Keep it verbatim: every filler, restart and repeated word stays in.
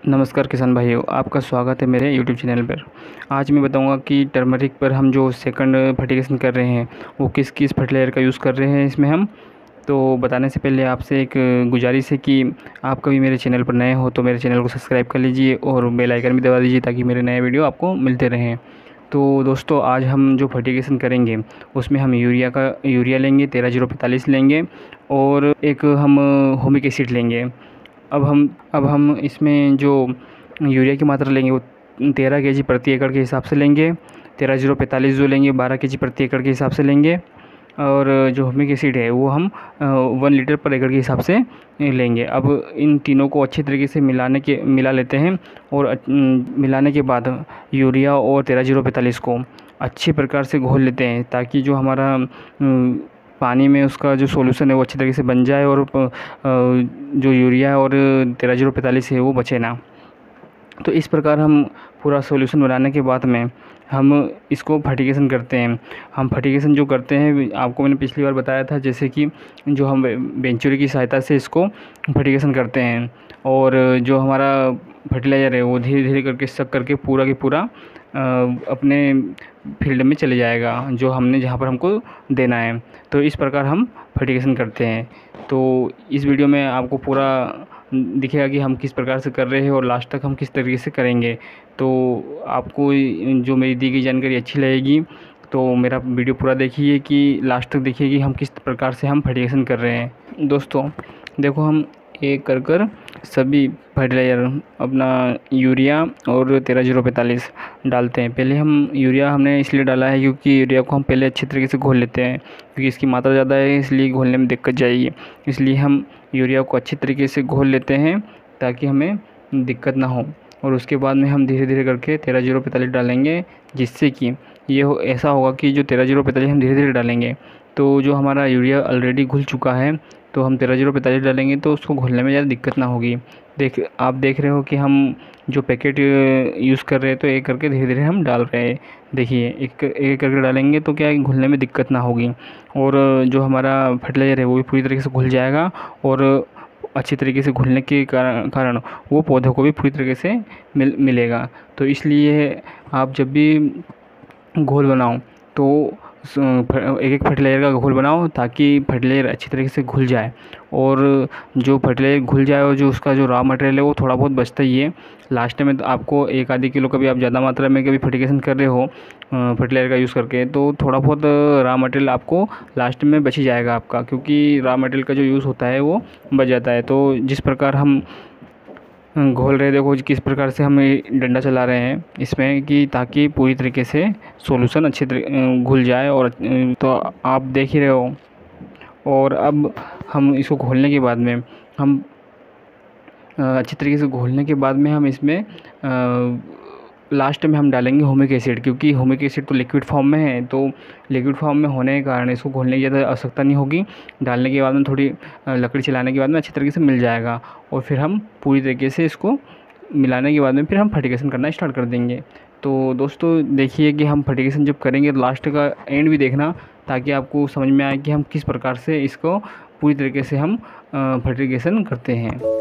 नमस्कार किसान भाइयों, आपका स्वागत है मेरे यूट्यूब चैनल पर। आज मैं बताऊंगा कि टर्मरिक पर हम जो सेकंड फर्टिगेशन कर रहे हैं वो किस किस फर्टिलाइज़र का यूज़ कर रहे हैं इसमें हम। तो बताने से पहले आपसे एक गुजारिश है कि आप कभी मेरे चैनल पर नए हो तो मेरे चैनल को सब्सक्राइब कर लीजिए और बेल आइकन भी दबा दीजिए ताकि मेरे नए वीडियो आपको मिलते रहें। तो दोस्तों, आज हम जो फर्टिगेशन करेंगे उसमें हम यूरिया का यूरिया लेंगे, तेरह जीरो पैंतालीस लेंगे और एक हम हुमिक एसिड लेंगे। अब हम अब हम इसमें जो यूरिया की मात्रा लेंगे वो तेरह केजी प्रति एकड़ के हिसाब से लेंगे। तेरह जीरो पैंतालीस जो लेंगे बारह केजी प्रति एकड़ के हिसाब से लेंगे। और जो हुमिक एसिड है वो हम वन लीटर पर एकड़ के हिसाब से लेंगे। अब इन तीनों को अच्छी तरीके से मिलाने के मिला लेते हैं और मिलाने के बाद यूरिया और तेरह जीरो पैंतालीस को अच्छी प्रकार से घोल लेते हैं ताकि जो हमारा पानी में उसका जो सॉल्यूशन है वो अच्छी तरीके से बन जाए और जो यूरिया और तेरह जीरो पैंतालीस है वो बचे ना। तो इस प्रकार हम पूरा सॉल्यूशन बनाने के बाद में हम इसको फर्टिगेशन करते हैं। हम फर्टिगेशन जो करते हैं आपको मैंने पिछली बार बताया था, जैसे कि जो हम वेंचुरी की सहायता से इसको फर्टिगेशन करते हैं और जो हमारा फर्टिलाइज़र है वो धीरे धीरे करके सक करके पूरा के पूरा अपने फील्ड में चले जाएगा जो हमने जहाँ पर हमको देना है। तो इस प्रकार हम फर्टिगेशन करते हैं। तो इस वीडियो में आपको पूरा दिखेगा कि हम किस प्रकार से कर रहे हैं और लास्ट तक हम किस तरीके से करेंगे। तो आपको जो मेरी दी गई जानकारी अच्छी लगेगी तो मेरा वीडियो पूरा देखिए कि लास्ट तक देखिए कि हम किस प्रकार से हम फर्टिगेशन कर रहे हैं। दोस्तों देखो, हम एक कर कर सभी फर्टिलाइज़र अपना यूरिया और तेरह जीरो पैंतालीस डालते हैं। पहले हम यूरिया हमने इसलिए डाला है क्योंकि यूरिया को हम पहले अच्छी तरीके से घोल लेते हैं, क्योंकि इसकी मात्रा ज़्यादा है इसलिए घोलने में दिक्कत जाएगी। इसलिए हम यूरिया को अच्छी तरीके से घोल लेते हैं ताकि हमें दिक्कत ना हो। और उसके बाद में हम धीरे धीरे करके तेरह जीरो पैंतालीस डालेंगे, जिससे कि ये हो ऐसा होगा कि जो तेरह जीरो पैंतालीस हम धीरे धीरे डालेंगे तो जो हमारा यूरिया ऑलरेडी घुल चुका है तो हम तेरह जीरो पैंतालीस डालेंगे तो उसको घोलने में ज़्यादा दिक्कत ना होगी। देख आप देख रहे हो कि हम जो पैकेट यूज़ कर रहे हैं तो एक करके धीरे धीरे हम डाल रहे हैं। देखिए एक एक करके डालेंगे तो क्या घुलने में दिक्कत ना होगी और जो हमारा फर्टिलाइज़र है वो भी पूरी तरीके से घुल जाएगा और अच्छी तरीके से घुलने के कारण वो पौधों को भी पूरी तरीके से मिल मिलेगा। तो इसलिए आप जब भी घोल बनाओ तो एक एक फर्टिलाइज़र का घोल बनाओ ताकि फर्टिलाइज़र अच्छी तरीके से घुल जाए और जो फर्टिलाइज़र घुल जाए और जो उसका जो रॉ मटेरियल है वो थोड़ा बहुत बचता ही है। लास्ट में तो आपको एक आधी किलो कभी आप ज़्यादा मात्रा में कभी फर्टिगेशन कर रहे हो फर्टिलाइज़र का यूज़ करके तो थोड़ा बहुत रॉ मटेरियल आपको लास्ट में बच ही जाएगा आपका, क्योंकि रॉ मटेरियल का जो यूज़ होता है वो बच जाता है। तो जिस प्रकार हम घोल रहे देखो किस प्रकार से हम डंडा चला रहे हैं इसमें कि ताकि पूरी तरीके से सॉल्यूशन अच्छे तरीके घुल जाए। और तो आप देख ही रहे हो। और अब हम इसको घोलने के बाद में हम अच्छी तरीके से घोलने के बाद में हम इसमें लास्ट में हम डालेंगे हुमिक एसिड, क्योंकि हुमिक एसिड तो लिक्विड फॉर्म में है तो लिक्विड फॉर्म में होने के कारण इसको घोलने की ज़्यादा आवश्यकता नहीं होगी। डालने के बाद में थोड़ी लकड़ी चलाने के बाद में अच्छी तरीके से मिल जाएगा और फिर हम पूरी तरीके से इसको मिलाने के बाद में फिर हम फर्टिगेशन करना स्टार्ट कर देंगे। तो दोस्तों देखिए कि हम फर्टिगेशन जब करेंगे तो लास्ट का एंड भी देखना ताकि आपको समझ में आए कि हम किस प्रकार से इसको पूरी तरीके से हम फर्टिगेशन करते हैं।